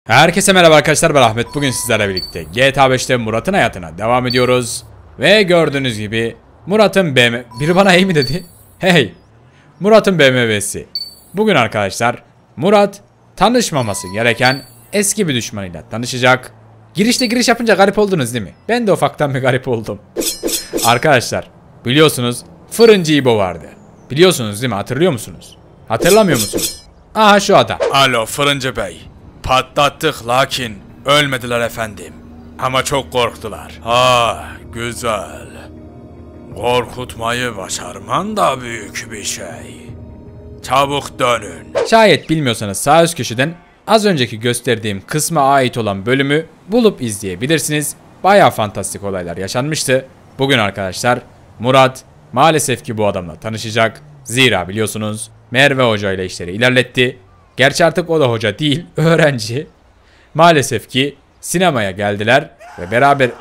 Herkese merhaba arkadaşlar, ben Ahmet. Bugün sizlerle birlikte GTA 5'te Murat'ın hayatına devam ediyoruz. Ve gördüğünüz gibi Murat'ın BMW... Biri bana hey mi dedi? Hey! Murat'ın BMW'si. Bugün arkadaşlar Murat tanışmaması gereken eski bir düşmanıyla tanışacak. Girişte giriş yapınca garip oldunuz değil mi? Ben de ufaktan bir garip oldum. Arkadaşlar biliyorsunuz Fırıncı İbo vardı. Biliyorsunuz değil mi? Hatırlıyor musunuz? Hatırlamıyor musunuz? Aha şu adam. Alo Fırıncı Bey. Patlattık lakin ölmediler efendim. Ama çok korktular. Ha güzel. Korkutmayı başarman da büyük bir şey. Çabuk dönün. Şayet bilmiyorsanız sağ üst köşeden az önceki gösterdiğim kısma ait olan bölümü bulup izleyebilirsiniz. Bayağı fantastik olaylar yaşanmıştı. Bugün arkadaşlar Murat maalesef ki bu adamla tanışacak. Zira biliyorsunuz Merve Hoca ile işleri ilerletti. Gerçi artık o da hoca değil, öğrenci. Maalesef ki sinemaya geldiler ve beraber...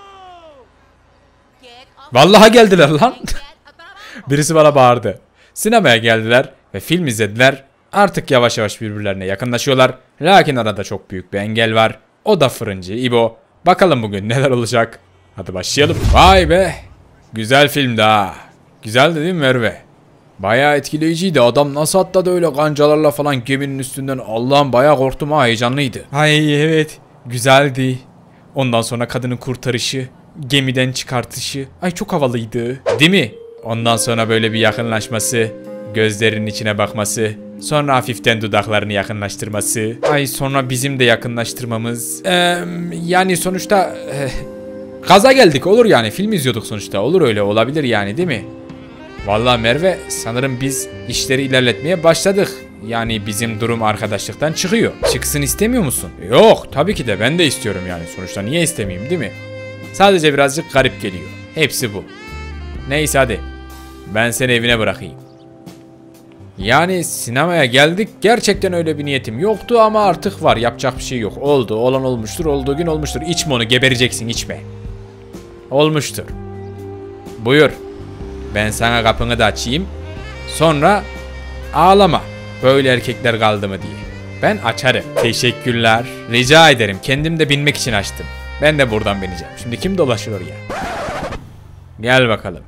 Vallahi geldiler lan. Birisi bana bağırdı. Sinemaya geldiler ve film izlediler. Artık yavaş yavaş birbirlerine yakınlaşıyorlar. Lakin arada çok büyük bir engel var. O da Fırıncı İbo. Bakalım bugün neler olacak. Hadi başlayalım. Vay be. Güzel filmdi ha. Güzeldi değil mi Merve? Bayağı etkileyiciydi. Adam nasıl atladı öyle kancalarla falan geminin üstünden. Allah'ım bayağı korktum ha, heyecanlıydı. Ay evet, güzeldi. Ondan sonra kadının kurtarışı, gemiden çıkartışı. Ay çok havalıydı. Değil mi? Ondan sonra böyle bir yakınlaşması, gözlerinin içine bakması, sonra hafiften dudaklarını yakınlaştırması. Ay sonra bizim de yakınlaştırmamız. Yani sonuçta gaza geldik, olur yani, film izliyorduk sonuçta, olur, öyle olabilir yani, değil mi? Vallahi Merve, sanırım biz işleri ilerletmeye başladık. Yani bizim durum arkadaşlıktan çıkıyor. Çıksın istemiyor musun? Yok, tabii ki de ben de istiyorum yani. Sonuçta niye istemeyeyim, değil mi? Sadece birazcık garip geliyor. Hepsi bu. Neyse hadi. Ben seni evine bırakayım. Yani sinemaya geldik. Gerçekten öyle bir niyetim yoktu ama artık var. Yapacak bir şey yok. Oldu. Olan olmuştur. Olduğu gün olmuştur. İçme onu. Gebereceksin. İçme. Olmuştur. Buyur. Ben sana kapını da açayım. Sonra ağlama. Böyle erkekler kaldı mı diye. Ben açarım. Teşekkürler. Rica ederim. Kendim de binmek için açtım. Ben de buradan bineceğim. Şimdi kim dolaşır oraya? Gel bakalım.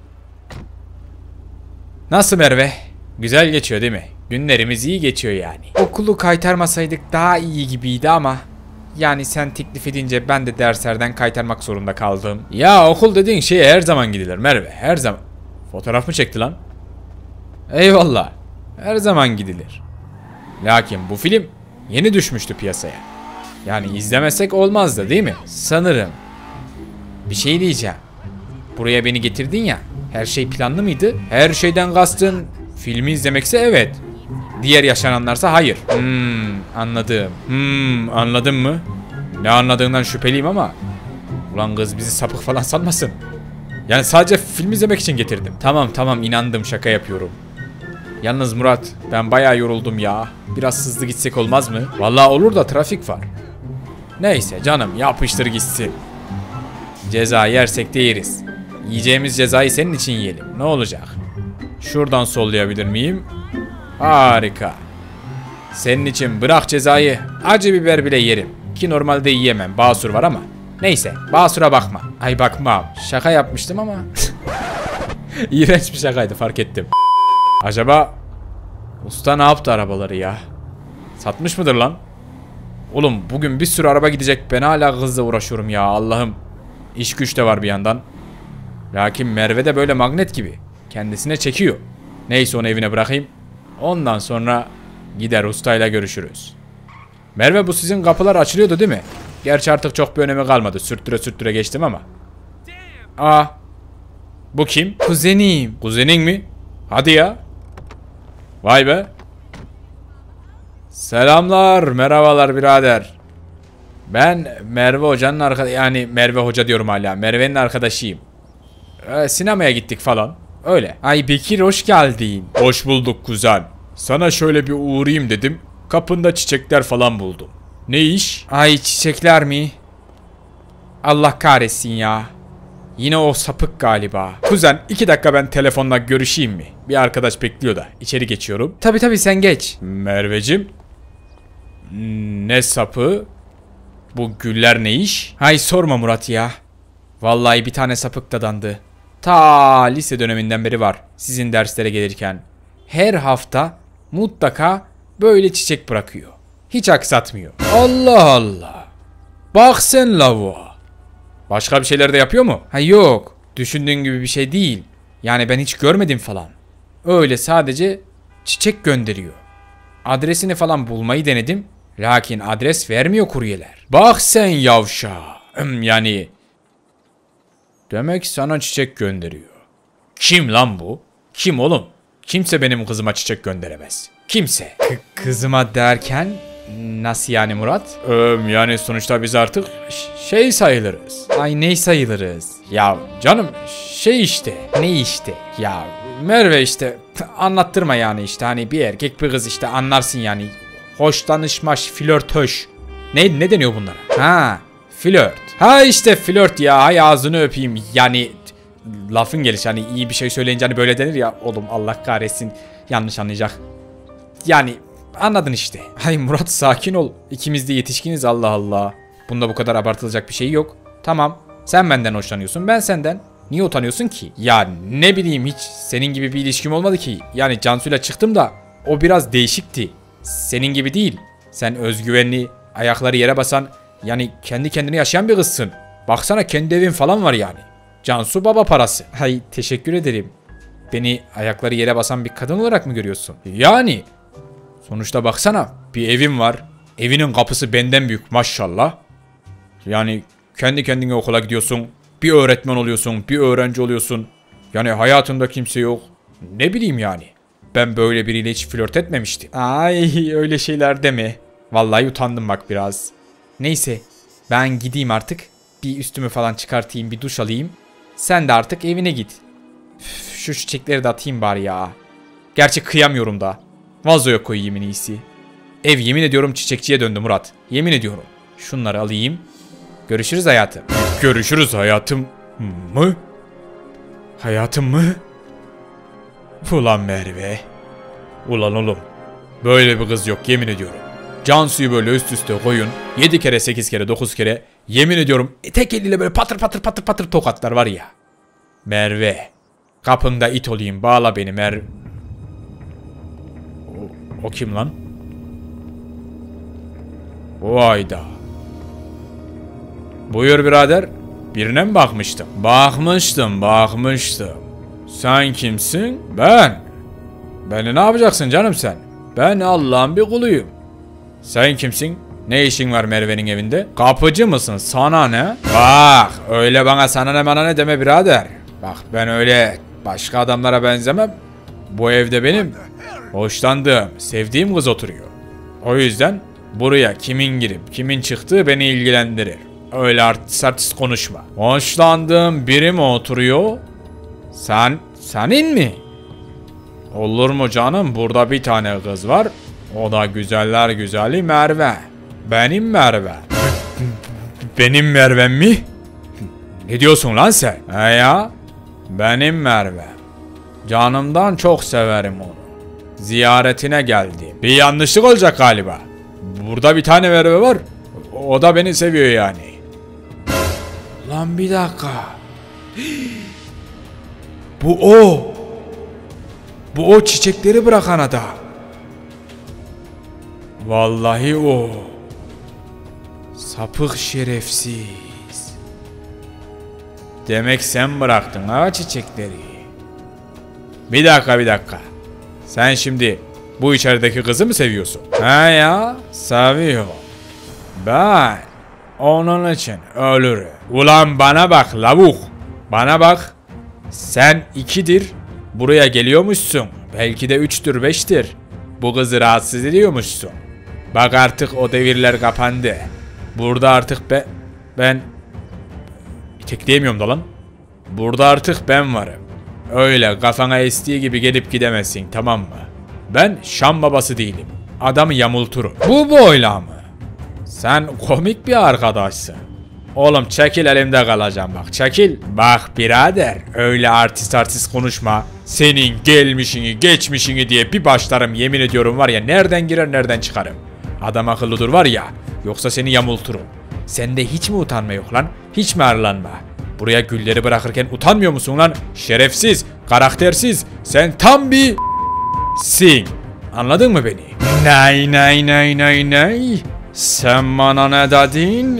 Nasıl Merve? Güzel geçiyor değil mi? Günlerimiz iyi geçiyor yani. Okulu kaytarmasaydık daha iyi gibiydi ama... Yani sen teklif edince ben de derslerden kaytarmak zorunda kaldım. Ya okul dediğin şeye her zaman gidilir Merve. Her zaman. Fotoğraf mı çekti lan? Eyvallah. Her zaman gidilir. Lakin bu film yeni düşmüştü piyasaya. Yani izlemesek olmazdı değil mi? Sanırım. Bir şey diyeceğim. Buraya beni getirdin ya. Her şey planlı mıydı? Her şeyden kastın filmi izlemekse evet. Diğer yaşananlarsa hayır. Anladım. Anladın mı? Ne anladığından şüpheliyim ama. Ulan kız bizi sapık falan sanmasın. Yani sadece film izlemek için getirdim. Tamam inandım, şaka yapıyorum. Yalnız Murat, ben bayağı yoruldum ya. Biraz hızlı gitsek olmaz mı? Vallahi olur da trafik var. Neyse canım, yapıştır gitsin. Ceza yersek de yeriz. Yiyeceğimiz cezayı senin için yiyelim. Ne olacak? Şuradan sollayabilir miyim? Harika. Senin için bırak cezayı, acı biber bile yerim. Ki normalde yiyemem, basur var ama. Neyse, basura bakma. Ay bakmam. Şaka yapmıştım ama. İğrenç bir şakaydı, fark ettim. Acaba usta ne yaptı arabaları ya? Satmış mıdır lan? Oğlum bugün bir sürü araba gidecek. Ben hala kızla uğraşıyorum ya, Allah'ım. İş güç de var bir yandan. Lakin Merve de böyle magnet gibi. Kendisine çekiyor. Neyse onu evine bırakayım. Ondan sonra gider ustayla görüşürüz. Merve, bu sizin kapılar açılıyordu değil mi? Gerçi artık çok bir önemi kalmadı. Sürttüre sürttüre geçtim ama. Aa. Bu kim? Kuzenim. Kuzenin mi? Hadi ya. Vay be. Selamlar, merhabalar birader. Ben Merve Hoca'nın yani Merve Hoca diyorum hala. Merve'nin arkadaşıyım. Sinemaya gittik falan. Öyle. Ay Bekir, hoş geldin. Hoş bulduk kuzen. Sana şöyle bir uğrayayım dedim. Kapında çiçekler falan buldum. Ne iş? Ay çiçekler mi? Allah kahretsin ya. Yine o sapık galiba. Kuzen 2 dakika ben telefonla görüşeyim mi? Bir arkadaş bekliyor da. İçeri geçiyorum. Tabii sen geç. Merveciğim. Ne sapı? Bu güller ne iş? Hay sorma Murat ya. Vallahi bir tane sapık dadandı. Ta lise döneminden beri var sizin derslere gelirken. Her hafta mutlaka böyle çiçek bırakıyor. Hiç aksatmıyor. Allah Allah. Bak sen lavuğa. Başka bir şeyler de yapıyor mu? Ha yok. Düşündüğün gibi bir şey değil. Yani ben hiç görmedim falan. Öyle sadece çiçek gönderiyor. Adresini falan bulmayı denedim. Lakin adres vermiyor kuryeler. Bak sen yavşa. Yani demek sana çiçek gönderiyor. Kim lan bu? Kim oğlum? Kimse benim kızıma çiçek gönderemez. Kimse. Kızıma derken nasıl yani Murat? Yani sonuçta biz artık şey sayılırız. Ay ne sayılırız? Ya canım şey işte. Ne işte? Ya Merve işte anlattırma yani işte hani bir erkek bir kız işte anlarsın yani. Hoşlanışmaş, flörtöş. Ne deniyor bunlara? Ha, flört. Ha işte flört ya. Hay ağzını öpeyim. Yani lafın gelişi hani iyi bir şey söyleyince hani böyle denir ya. Oğlum Allah kahretsin. Yanlış anlayacak. Yani anladın işte. Hay Murat sakin ol. İkimiz de yetişkiniz Allah Allah. Bunda bu kadar abartılacak bir şey yok. Tamam. Sen benden hoşlanıyorsun. Ben senden. Niye utanıyorsun ki? Ya ne bileyim hiç senin gibi bir ilişkim olmadı ki. Yani Cansu'yla çıktım da o biraz değişikti. Senin gibi değil. Sen özgüvenli, ayakları yere basan, yani kendi kendine yaşayan bir kızsın. Baksana kendi evin falan var yani. Cansu baba parası. Hay teşekkür ederim. Beni ayakları yere basan bir kadın olarak mı görüyorsun? Yani. Sonuçta baksana bir evim var. Evinin kapısı benden büyük maşallah. Yani kendi kendine okula gidiyorsun. Bir öğretmen oluyorsun, bir öğrenci oluyorsun. Yani hayatında kimse yok. Ne bileyim yani. Ben böyle biriyle hiç flört etmemiştim. Ay öyle şeyler deme. Vallahi utandım bak biraz. Neyse ben gideyim artık. Bir üstümü falan çıkartayım, bir duş alayım. Sen de artık evine git. Üf, şu çiçekleri de atayım bari ya. Gerçi kıyamıyorum da. Vazoya koyayım en iyisi. Ev yemin ediyorum çiçekçiye döndü Murat. Yemin ediyorum. Şunları alayım. Görüşürüz hayatım. Görüşürüz hayatım mı? Hayatım mı? Ulan Merve. Ulan oğlum. Böyle bir kız yok yemin ediyorum. Cansu'yu böyle üst üste koyun. 7 kere 8 kere 9 kere. Yemin ediyorum tek eliyle böyle patır patır patır patır tokatlar var ya. Merve. Kapında it olayım bağla beni Merve. O kim lan? Vayda. Buyur birader. Birine mi bakmıştım? Bakmıştım. Sen kimsin? Ben. Beni ne yapacaksın canım sen? Ben Allah'ın bir kuluyum. Sen kimsin? Ne işin var Merve'nin evinde? Kapıcı mısın? Sana ne? Bak öyle bana sana ne deme birader. Bak ben öyle başka adamlara benzemem. Bu evde benim hoşlandığım, sevdiğim kız oturuyor. O yüzden buraya kimin girip kimin çıktığı beni ilgilendirir. Öyle artist konuşma. Hoşlandığım biri mi oturuyor? Senin mi? Olur mu canım? Burada bir tane kız var. O da güzeller güzeli Merve. Benim Merve. Benim Merve'm mi? Ne diyorsun lan sen? He ya? Benim Merve. Canımdan çok severim onu. Ziyaretine geldim. Bir yanlışlık olacak galiba. Burada bir tane Merve var. O da beni seviyor yani. Lan bir dakika. Bu o çiçekleri bırakan adam. Vallahi o. Sapık şerefsiz. Demek sen bıraktın ha çiçekleri. Bir dakika. Sen şimdi bu içerideki kızı mı seviyorsun? He ya, seviyor. Ben onun için ölürüm. Ulan bana bak lavuk. Bana bak. Sen 2'dir. Buraya geliyormuşsun. Belki de 3'tür 5'tir. Bu kızı rahatsız ediyormuşsun. Bak artık o devirler kapandı. Burada artık ben tekleyemiyorum da lan. Burada artık ben varım. Öyle kafana estiği gibi gelip gidemezsin tamam mı? Ben Şam babası değilim. Adamı yamulturum. Bu boyla mı? Sen komik bir arkadaşsın. Oğlum çekil elimde kalacağım bak çekil. Bak birader öyle artist konuşma. Senin gelmişini geçmişini diye bir başlarım yemin ediyorum var ya nereden girer nereden çıkarım. Adam akıllı dur var ya, yoksa seni yamulturum. Sende hiç mi utanma yok lan? Hiç mi arlanma? Buraya gülleri bırakırken utanmıyor musun lan? Şerefsiz, karaktersiz. Sen tam bir sin. Anladın mı beni? Nay. Sen bana ne dedin?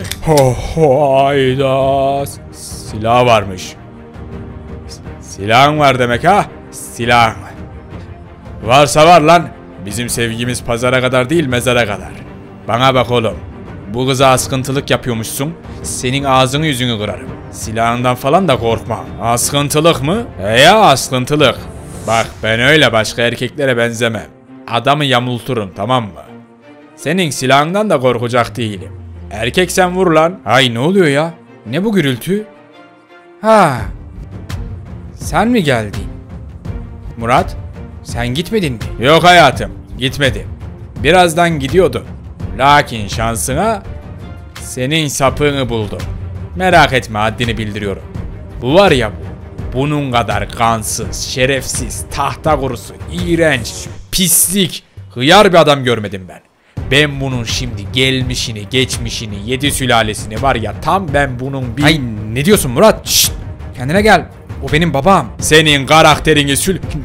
Hayda. Silah varmış. Silahın var demek ha? Silah. Varsa var lan. Bizim sevgimiz pazara kadar değil, mezara kadar. Bana bak oğlum. Bu kıza askıntılık yapıyormuşsun. Senin ağzını yüzünü kırarım. Silahından falan da korkma. Askıntılık mı? Ya askıntılık. Bak ben öyle başka erkeklere benzemem. Adamı yamulturum, tamam mı? Senin silahından da korkacak değilim. Erkek sen vur lan. Ay ne oluyor ya? Ne bu gürültü? Ha. Sen mi geldin? Murat, sen gitmedin mi? Yok hayatım, gitmedim. Birazdan gidiyordum. Lakin şansına senin sapığını buldum. Merak etme, haddini bildiriyorum. Bu var ya bu. Bunun kadar kansız, şerefsiz, tahta kurusu, iğrenç, pislik, hıyar bir adam görmedim ben. Ben bunun şimdi gelmişini, geçmişini, 7 sülalesini var ya, tam ben bunun bir... Ay ne diyorsun Murat? Şşt! Kendine gel. O benim babam. Senin karakterini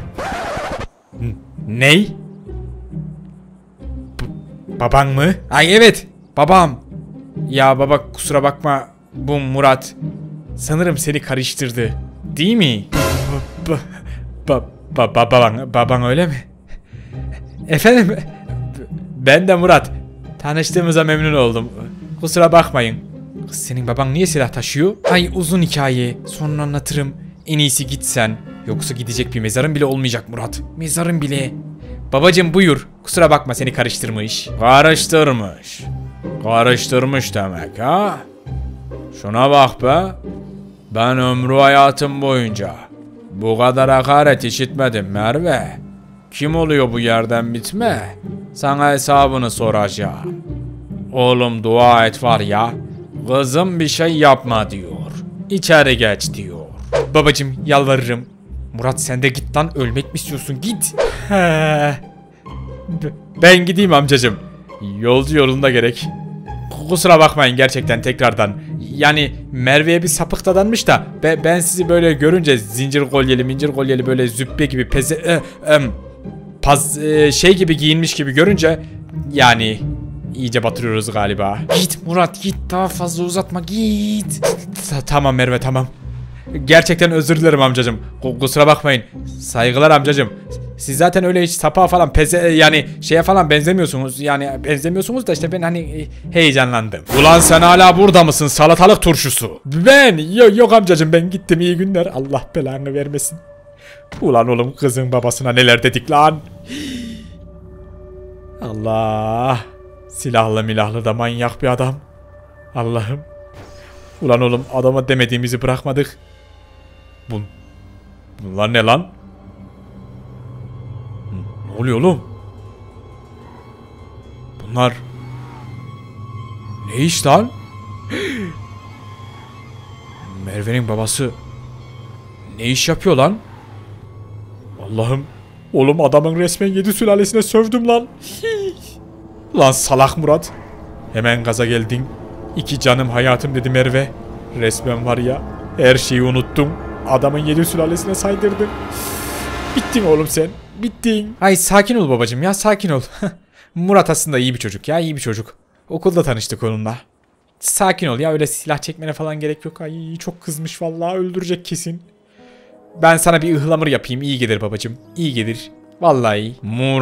Ney? Baban mı? Ay evet, babam. Ya baba kusura bakma, bu Murat. Sanırım seni karıştırdı. Değil mi? Baban öyle mi? Efendim? Ben de Murat. Tanıştığımıza memnun oldum. Kusura bakmayın. Kız senin baban niye silah taşıyor? Ay uzun hikaye. Sonra anlatırım. En iyisi git sen. Yoksa gidecek bir mezarın bile olmayacak Murat. Mezarın bile. Babacım buyur. Kusura bakma seni karıştırmış. Karıştırmış demek ha? Şuna bak be. Ben ömrü hayatım boyunca bu kadar hakaret işitmedim Merve. Kim oluyor bu yerden bitme? Sana hesabını soracağım. Oğlum dua et var ya. Kızım bir şey yapma diyor. İçeri geç diyor. Babacım yalvarırım. Murat sen de git lan, ölmek mi istiyorsun, git. Ben gideyim amcacım. Yolcu yolunda gerek. Kusura bakmayın gerçekten tekrardan. Yani Merve'ye bir sapık dadanmış da ben sizi böyle görünce zincir kolyeli böyle züppe gibi şey gibi giyinmiş gibi görünce yani iyice batırıyoruz galiba. Git Murat git, daha fazla uzatma, git. Tamam Merve tamam. Gerçekten özür dilerim amcacım. Kusura bakmayın. Saygılar amcacım. Siz zaten öyle hiç sapa falan yani şeye falan benzemiyorsunuz. Yani benzemiyorsunuz da işte ben hani heyecanlandım. Ulan sen hala burada mısın salatalık turşusu? Ben yok amcacım, ben gittim, iyi günler. Allah belanı vermesin. Ulan oğlum kızın babasına neler dedik lan. Allah. Silahlı milahlı da manyak bir adam. Allah'ım. Ulan oğlum adama demediğimizi bırakmadık. Bunlar ne lan? Ne oluyor oğlum? Bunlar ne iş lan? Merve'nin babası ne iş yapıyor lan? Allah'ım. Oğlum adamın resmen 7 sülalesine sövdüm lan. Lan salak Murat. Hemen gaza geldin. 2 canım hayatım dedi Merve. Resmen var ya, her şeyi unuttum. Adamın 7 sülalesine saydırdım. Bittin oğlum sen. Bittin. Ay sakin ol babacım ya, sakin ol. Murat aslında iyi bir çocuk ya, iyi bir çocuk. Okulda tanıştık onunla. Sakin ol ya, öyle silah çekmene falan gerek yok. Ay çok kızmış vallahi, öldürecek kesin. Ben sana bir ıhlamur yapayım, iyi gelir babacım. İyi gelir. Vallahi iyi.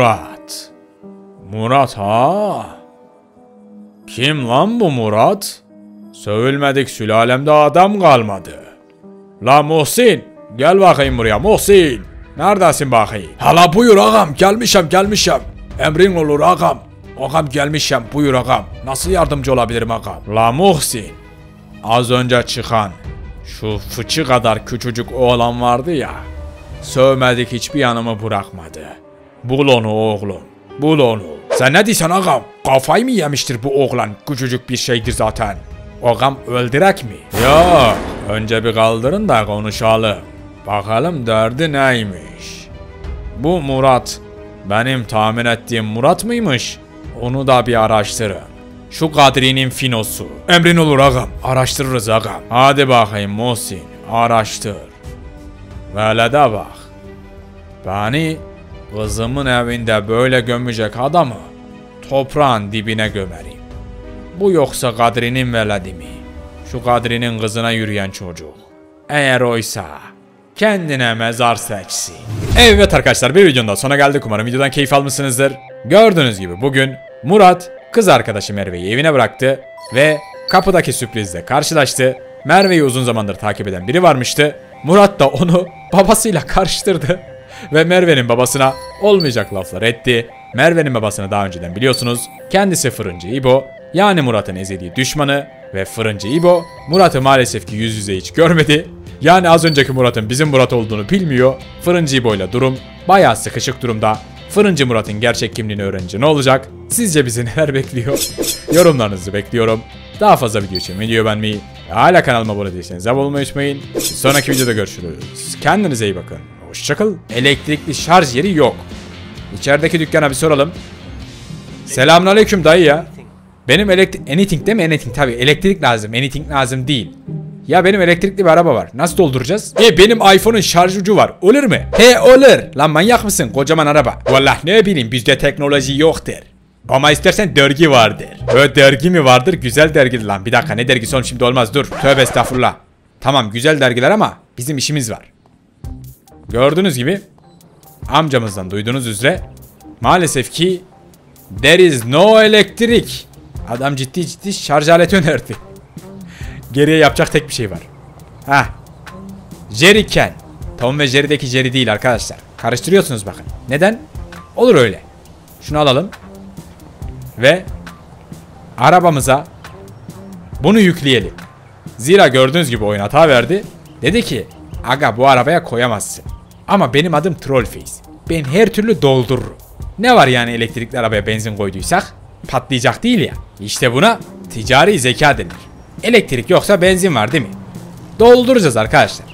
Murat ha? Kim lan bu Murat? Sövülmedik sülalemde adam kalmadı. La Muhsin, gel bakayım buraya Muhsin. Neredesin bakayım? Hala buyur ağam, gelmişim. Emrin olur ağam. Ağam gelmişim, buyur ağam. Nasıl yardımcı olabilirim ağam? La Muhsin, az önce çıkan şu fıçı kadar küçücük oğlan vardı ya. Sövmedik hiçbir yanımı bırakmadı. Bul onu oğlum, bul onu. Sen ne diyorsun ağam? Kafayı mı yemiştir bu oğlan? Küçücük bir şeydir zaten. Ağam öldürek mi? Yok, önce bir kaldırın da konuşalım. Bakalım derdi neymiş? Bu Murat benim tahmin ettiğim Murat mıymış? Onu da bir araştırın. Şu Kadri'nin finosu. Emrin olur ağam. Araştırırız ağam. Hadi bakayım Muhsin, araştır. Velede bak. Beni kızımın evinde böyle gömecek adamı toprağın dibine gömerim. Bu yoksa Kadri'nin veledi mi? Şu Kadri'nin kızına yürüyen çocuk. Eğer oysa kendine mezar seçsin. Evet arkadaşlar, bir videonun da sonuna geldik. Umarım videodan keyif almışsınızdır. Gördüğünüz gibi bugün Murat kız arkadaşı Merve'yi evine bıraktı ve kapıdaki sürprizle karşılaştı. Merve'yi uzun zamandır takip eden biri varmıştı. Murat da onu babasıyla karıştırdı ve Merve'nin babasına olmayacak laflar etti. Merve'nin babasını daha önceden biliyorsunuz. Kendisi Fırıncı İbo, yani Murat'ın ezeli düşmanı ve Fırıncı İbo Murat'ı maalesef ki yüz yüze hiç görmedi. Yani az önceki Murat'ın bizim Murat olduğunu bilmiyor. Fırıncı İbo ile durum bayağı sıkışık durumda. Fırıncı Murat'ın gerçek kimliğini öğrenince ne olacak? Sizce bizi neler bekliyor? Yorumlarınızı bekliyorum. Daha fazla video için videoyu beğenmeyi ve hala kanalıma abone değilseniz abone olmayı unutmayın. Sonraki videoda görüşürüz. Kendinize iyi bakın. Hoşçakalın. Elektrikli şarj yeri yok. İçerideki dükkana bir soralım. Selamünaleyküm dayı ya. Benim anything değil mi? Anything tabii. Elektrik lazım. Anything lazım değil. Ya benim elektrikli bir araba var. Nasıl dolduracağız? Benim iPhone'un şarj ucu var. Olur mu? He olur. Lan manyak mısın? Kocaman araba. Vallahi ne bileyim, bizde teknoloji yoktur. Ama istersen dergi vardır. Dergi mi vardır? Güzel dergi lan. Bir dakika, ne dergisi oğlum, şimdi olmaz, dur. Tövbe estağfurullah. Tamam, güzel dergiler ama bizim işimiz var. Gördüğünüz gibi amcamızdan duyduğunuz üzere maalesef ki there is no electric. Adam ciddi şarj aleti önerdi. Geriye yapacak tek bir şey var. Jerrycan. Tom ve Jerry'deki Jerry değil arkadaşlar. Karıştırıyorsunuz bakın. Neden? Olur öyle. Şunu alalım. Ve arabamıza bunu yükleyelim. Zira gördüğünüz gibi oyun hata verdi. Dedi ki aga bu arabaya koyamazsın. Ama benim adım Trollface. Ben her türlü doldururum. Ne var yani elektrikli arabaya benzin koyduysak? Patlayacak değil ya. İşte buna ticari zeka denir. Elektrik yoksa benzin var değil mi? Dolduracağız arkadaşlar.